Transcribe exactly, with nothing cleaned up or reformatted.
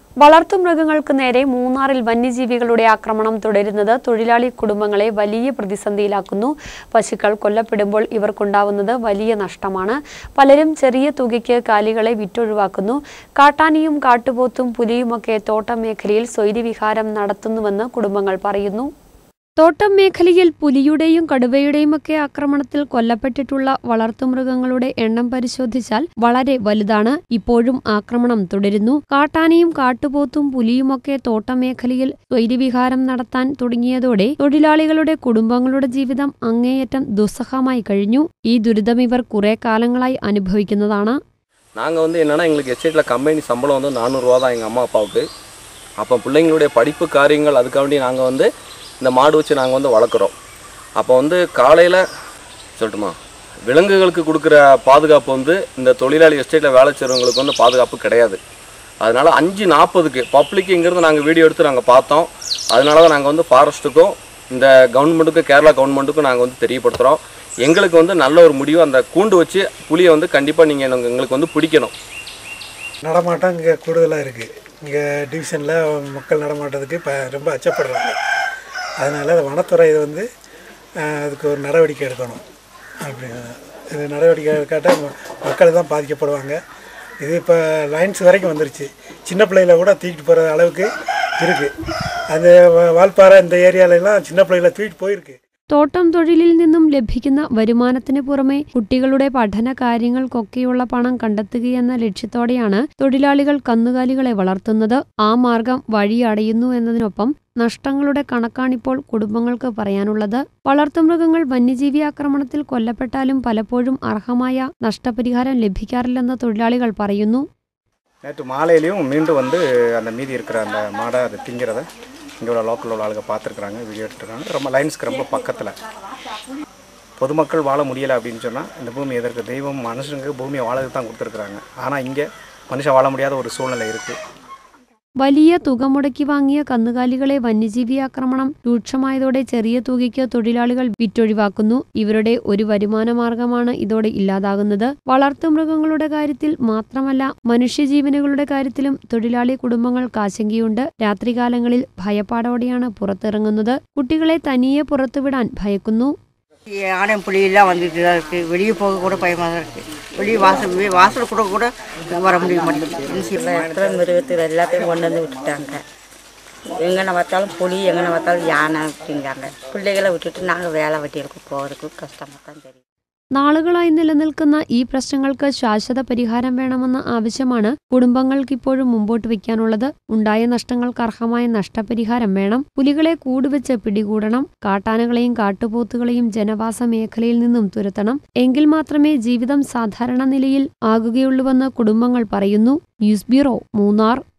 വളർത്തുമൃഗങ്ങൾക്ക് നേരെ മൂന്നാറിൽ വന്യജീവികളുടെ ആക്രമണം തുടരുന്നത് തൊഴിലാളി കുടുംബങ്ങളെ വലിയ പ്രതിസന്ധിയിലാക്കുന്നു. പശുക്കൾ കൊല്ലപ്പെടുമ്പോൾ ഇവർക്കുണ്ടാവുന്നത് വലിയ നഷ്ടമാണ്. പലരും ചെറിയ തുകയ്ക്ക് കാലികളെ വിറ്റൊഴിവാക്കുന്നു. കാട്ടാനിയും കാട്ടുപോത്തും പുലിയുമൊക്കെ തോട്ടം മേഖലയിൽ സ്വൈര്യവിഹാരം നടത്തുന്നുവെന്ന് കുടുംബങ്ങൾ പറയുന്നു. തോട്ടം മേഖലയിൽ പുലിയുടെയും കടുവയുടെയും ഒക്കെ ആക്രമണത്തിൽ കൊല്ലപ്പെട്ടിട്ടുള്ള വളർത്തുമൃഗങ്ങളുടെ എണ്ണം പരിശോധിച്ചാൽ വളരെ വലുതാണ്. ഇപ്പോഴും ആക്രമണം തുടരുന്നു. കാട്ടാനയും കാട്ടുപോത്തും പുലിയുമൊക്കെ തോട്ടം മേഖലയിൽ സ്വൈര്യവിഹാരം നടത്താൻ തുടങ്ങിയതോടെ തൊഴിലാളികളുടെ കുടുംബങ്ങളുടെ ജീവിതം അങ്ങേയറ്റം ദുസ്സഹമായി കഴിഞ്ഞു. ഈ ദുരിതം ഇവർ കുറെ കാലങ്ങളായി അനുഭവിക്കുന്നതാണ്. நாங்கள் வந்து என்னென்னா எங்களுக்கு எஸ்டேட்டில் கம்பெனி சம்பளம் வந்து நானூறுரூவா தான் எங்கள் அம்மா அப்பாவுக்கு. அப்போ பிள்ளைங்களுடைய படிப்பு காரியங்கள் அதுக்காண்டி நாங்கள் வந்து இந்த மாடு வச்சு நாங்கள் வந்து வளர்க்குறோம். அப்போ வந்து காலையில் சொல்லட்டுமா, விலங்குகளுக்கு கொடுக்குற பாதுகாப்பு வந்து இந்த தொழிலாளி எஸ்டேட்டில் வேலை செய்கிறவங்களுக்கு வந்து பாதுகாப்பு கிடையாது. அதனால் அஞ்சு நாற்பதுக்கு பப்ளிக் இங்கேருந்து நாங்கள் வீடியோ எடுத்து நாங்கள் பார்த்தோம். அதனால தான் நாங்கள் வந்து ஃபாரஸ்ட்டுக்கும் இந்த கவர்மெண்ட்டுக்கும் கேரளா கவர்மெண்ட்டுக்கும் நாங்கள் வந்து தெரியப்படுத்துகிறோம். எங்களுக்கு வந்து நல்ல ஒரு முடிவு, அந்த கூண்டு வச்சு புளியை வந்து கண்டிப்பாக நீங்கள் எங்களுக்கு வந்து பிடிக்கணும். நடமாட்டம் இங்கே கூடுதலாக இருக்குது. இங்கே டிவிஷனில் மக்கள் நடமாட்டத்துக்கு இப்போ ரொம்ப அச்சப்படுறாங்க. அதனால் அது வனத்துறை இது வந்து அதுக்கு ஒரு நடவடிக்கை எடுக்கணும். அப்படி இது நடவடிக்கை எடுக்காட்டால் மக்கள் தான் பாதிக்கப்படுவாங்க. இது இப்போ லைன்ஸ் வரைக்கும் வந்துருச்சு. சின்ன பிள்ளைகளை கூட தூக்கிட்டு போகிற அளவுக்கு இருக்குது. அந்த வால்பாறை இந்த ஏரியாலெல்லாம் சின்ன பிள்ளைகளை தூக்கிட்டு போயிருக்கு. തോട്ടം തൊഴിലിൽ നിന്നും ലഭിക്കുന്ന വരുമാനത്തിന് പുറമെ കുട്ടികളുടെ പഠന കാര്യങ്ങൾക്കൊക്കെയുള്ള പണം കണ്ടെത്തുകയെന്ന ലക്ഷ്യത്തോടെയാണ് തൊഴിലാളികൾ കന്നുകാലികളെ വളർത്തുന്നത്. ആ മാർഗം വഴി അടയുന്നു എന്നതിനൊപ്പം നഷ്ടങ്ങളുടെ കണക്കാണിപ്പോൾ കുടുംബങ്ങൾക്ക് പറയാനുള്ളത്. വളർത്തുമൃഗങ്ങൾ വന്യജീവി ആക്രമണത്തിൽ കൊല്ലപ്പെട്ടാലും പലപ്പോഴും അർഹമായ നഷ്ടപരിഹാരം ലഭിക്കാറില്ലെന്ന് തൊഴിലാളികൾ പറയുന്നു. நேற்று மாலையிலையும் மீண்டும் வந்து அந்த மீதி இருக்கிற அந்த மாடை அதை திங்கிறத இங்கே உள்ள லோக்கல் உள்ள ஆளுங்க பார்த்துருக்குறாங்க, வீடியோ எடுத்துருக்காங்க. ரொம்ப லைன்ஸ்க்கு ரொம்ப பக்கத்தில் பொதுமக்கள் வாழ முடியலை அப்படின்னு சொன்னால் இந்த பூமி எதற்கு தெய்வம் மனுஷனுக்கு பூமியை வாழறதுக்கு தான் கொடுத்துருக்குறாங்க. ஆனால் இங்கே மனுஷன் வாழ முடியாத ஒரு சூழ்நிலை இருக்குது. വലിയ തുക മുടക്കി വാങ്ങിയ കന്നുകാലികളെ വന്യജീവി ആക്രമണം രൂക്ഷമായതോടെ ചെറിയ തുകയ്ക്ക് തൊഴിലാളികൾ വിറ്റൊഴിവാക്കുന്നു. ഇവരുടെ ഒരു വരുമാന മാർഗമാണ് ഇതോടെ ഇല്ലാതാകുന്നത്. വളർത്തുമൃഗങ്ങളുടെ കാര്യത്തിൽ മാത്രമല്ല മനുഷ്യജീവനുകളുടെ കാര്യത്തിലും തൊഴിലാളി കുടുംബങ്ങൾക്ക് ആശങ്കയുണ്ട്. രാത്രികാലങ്ങളിൽ ഭയപ്പാടോടെയാണ് പുറത്തിറങ്ങുന്നത്. കുട്ടികളെ തനിയെ പുറത്തുവിടാൻ ഭയക്കുന്നു. யானை புலியெல்லாம் வந்துட்டு தான் இருக்குது. வெளியே போக கூட பயமாக தான் இருக்குது. வெளியே வாசல் வாசல் கூட கூட வர முடிய மாட்டேங்குது. இடத்துல மிருகத்தில் எல்லாத்தையும் கொண்டு வந்து விட்டுட்டாங்க. எங்கன பார்த்தாலும் புலி, எங்கன பார்த்தாலும் யானை அப்படிங்கிறாங்க. பிள்ளைகளை விட்டுட்டு நாங்கள் வேலை வெட்டிகளுக்கு போகிறதுக்கு கஷ்டமாக தான் தெரியும். നാളുകളായി നിലനിൽക്കുന്ന ഈ പ്രശ്നങ്ങൾക്ക് ശാശ്വത പരിഹാരം വേണമെന്ന ആവശ്യമാണ് കുടുംബങ്ങൾക്കിപ്പോഴും മുമ്പോട്ട് വയ്ക്കാനുള്ളത്. ഉണ്ടായ നഷ്ടങ്ങൾക്ക് അർഹമായ നഷ്ടപരിഹാരം വേണം. പുലികളെ കൂടുവെച്ച് പിടികൂടണം. കാട്ടാനകളെയും കാട്ടുപോത്തുകളെയും ജനവാസ മേഖലയിൽ നിന്നും തുരത്തണം. എങ്കിൽ മാത്രമേ ജീവിതം സാധാരണ നിലയിൽ ആകുകയുള്ളൂവെന്ന് കുടുംബങ്ങൾ പറയുന്നു. News bureau, Munnar.